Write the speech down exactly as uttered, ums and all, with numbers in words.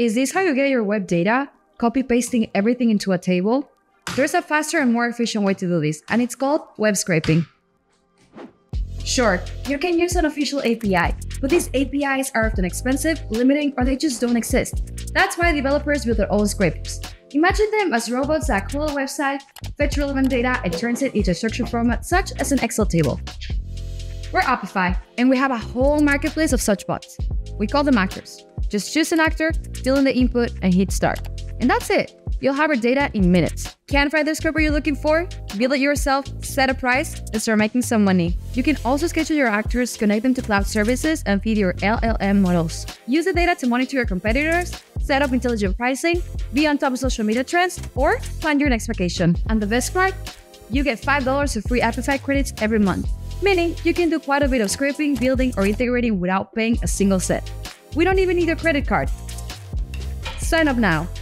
Is this how you get your web data? Copy-pasting everything into a table? There's a faster and more efficient way to do this, and it's called web scraping. Sure, you can use an official A P I, but these A P Is are often expensive, limiting, or they just don't exist. That's why developers build their own scrapers. Imagine them as robots that crawl a website, fetch relevant data, and turns it into a structured format such as an Excel table. We're Apify, and we have a whole marketplace of such bots. We call them actors. Just choose an actor, fill in the input, and hit start. And that's it. You'll have your data in minutes. Can't find the scraper you're looking for? Build it yourself, set a price, and start making some money. You can also schedule your actors, connect them to cloud services, and feed your L L M models. Use the data to monitor your competitors, set up intelligent pricing, be on top of social media trends, or plan your next vacation. And the best part? You get five dollars of free Apify credits every month, meaning you can do quite a bit of scraping, building, or integrating without paying a single cent. We don't even need your credit card. Sign up now.